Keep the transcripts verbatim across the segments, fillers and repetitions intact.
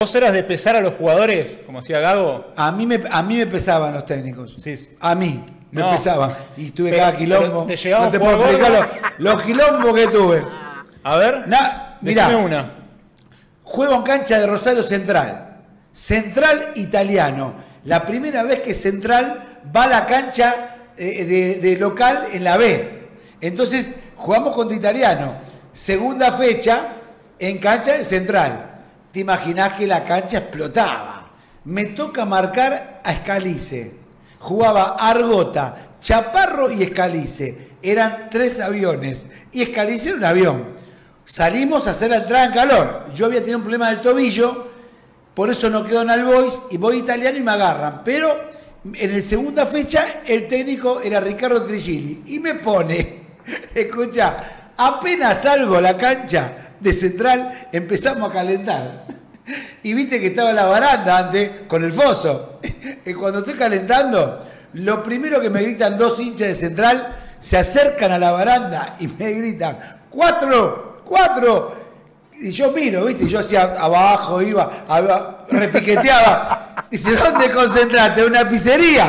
¿Vos eras de pesar a los jugadores, como hacía Gago? A mí me, a mí me pesaban los técnicos. Sí. A mí me No. pesaban. Y tuve Pero- cada quilombo. ¿te llegaban no te por puedo explicar gordo? los, los quilombos que tuve. A ver, Na, decime mirá, una. juego en cancha de Rosario Central. Central italiano. La primera vez que Central va a la cancha eh, de, de local en la B. Entonces jugamos contra Italiano. Segunda fecha en cancha de Central. Te imaginás que la cancha explotaba. Me toca marcar a Scalise. Jugaba Argota, Chaparro y Scalise. Eran tres aviones. Y Scalise era un avión. Salimos a hacer la entrada en calor. Yo había tenido un problema del tobillo, por eso no quedó en All Boys y voy italiano y me agarran. Pero en la segunda fecha el técnico era Ricardo Trigili y me pone, escucha, apenas salgo a la cancha de Central, empezamos a calentar. Y viste que estaba la baranda antes con el foso. Y cuando estoy calentando, lo primero que me gritan dos hinchas de Central, se acercan a la baranda y me gritan, ¡cuatro! ¡Cuatro! Y yo miro, ¿viste? Y yo hacia abajo, iba, iba repiqueteaba. Dice, ¿dónde concentraste? ¿En una pizzería?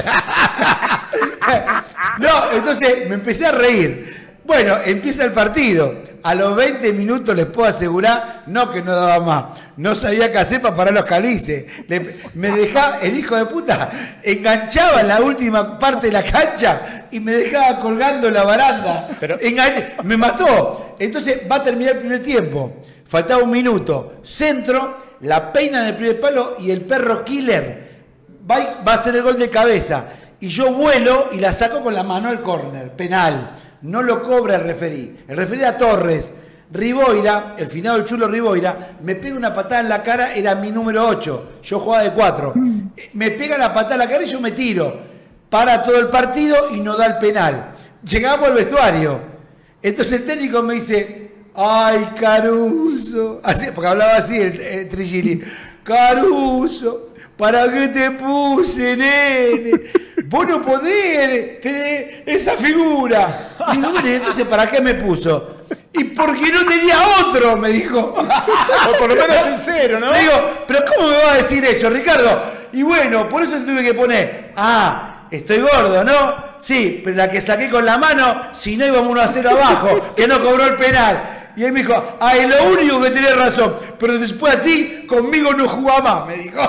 No, entonces me empecé a reír. Bueno, empieza el partido. A los veinte minutos les puedo asegurar, no que no daba más. No sabía qué hacer para parar los calices. Le, me dejaba, el hijo de puta, enganchaba en la última parte de la cancha y me dejaba colgando en la baranda. Pero... Engan... Me mató. Entonces va a terminar el primer tiempo. Faltaba un minuto. Centro, la peina en el primer palo y el perro killer va, va a hacer el gol de cabeza. Y yo vuelo y la saco con la mano al córner, penal. No lo cobra el referí. El referí era Torres. Riboira, el finado del Chulo Riboira, me pega una patada en la cara, era mi número ocho. Yo jugaba de cuatro. Me pega la patada en la cara y yo me tiro. Para todo el partido y no da el penal. Llegamos al vestuario. Entonces el técnico me dice, ¡ay, Caruso! Así, porque hablaba así el, el Trigili. ¡Caruso! ¿Para qué te puse, nene? Vos no podés tener esa figura. Y digo, bueno, entonces, ¿para qué me puso? Y porque no tenía otro, me dijo. O por lo menos sincero, ¿no? Le digo, pero ¿cómo me va a decir eso, Ricardo? Y bueno, por eso tuve que poner, ah, estoy gordo, ¿no? Sí, pero la que saqué con la mano, si no íbamos uno a cero abajo, que no cobró el penal. Y él me dijo, ay, lo único que tenés razón, pero después así, conmigo no jugá más, me dijo.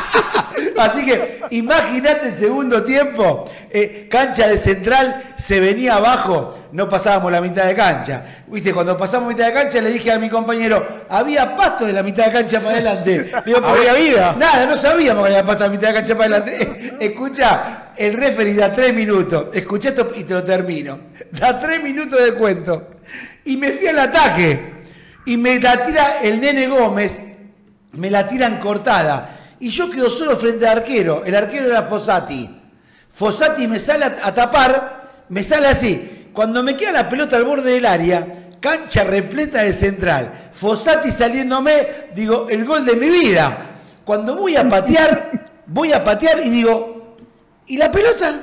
Así que, imagínate el segundo tiempo, eh, cancha de Central, se venía abajo, no pasábamos la mitad de cancha. Viste, cuando pasamos mitad de cancha le dije a mi compañero, había pasto de la mitad de cancha para adelante. Le digo, ¿había vida? Nada, no sabíamos que había pasto de la mitad de cancha para adelante. Escucha, el referee da tres minutos, escuché esto y te lo termino. Da tres minutos de cuento. Y me fui al ataque. Y me la tira el Nene Gómez, me la tiran cortada. Y yo quedo solo frente al arquero. El arquero era Fossati. Fossati me sale a, a tapar, me sale así. Cuando me queda la pelota al borde del área, cancha repleta de Central. Fossati saliéndome, digo, el gol de mi vida. Cuando voy a patear, voy a patear y digo, ¿y la pelota?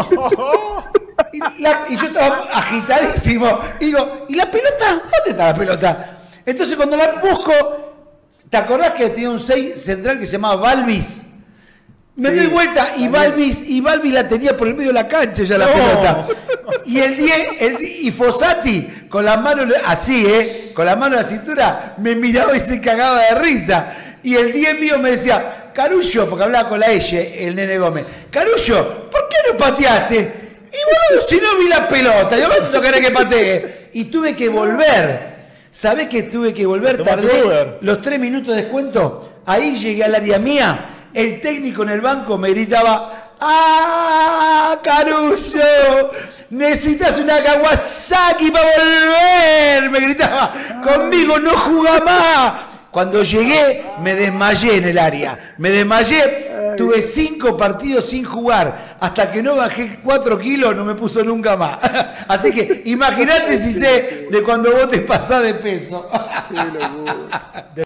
Y, la, y yo estaba agitadísimo. Y digo, ¿y la pelota? ¿Dónde está la pelota? Entonces cuando la busco, ¿te acordás que tenía un seis central que se llamaba Balvis? Me sí, doy vuelta y Balvis, y Balvis la tenía por el medio de la cancha ya la no. pelota. Y el diez, el, y Fossati, con las manos así, ¿eh? Con las manos en la cintura, me miraba y se cagaba de risa. Y el diez mío me decía, Carullo, porque hablaba con la ella, el Nene Gómez, Carullo, ¿por qué no pateaste? Y bueno, si no vi la pelota, yo ¿cuánto querés que patee? Y tuve que volver. ¿Sabés que tuve que volver? Tardé los tres minutos de descuento. Ahí llegué al área mía. El técnico en el banco me gritaba, ¡ah, Caruso! Necesitas una Kawasaki para volver. Me gritaba, conmigo no jugá más. Cuando llegué, me desmayé en el área. Me desmayé, tuve cinco partidos sin jugar. Hasta que no bajé cuatro kilos, no me puso nunca más. Así que imagínate si sé de cuando vos te pasás de peso.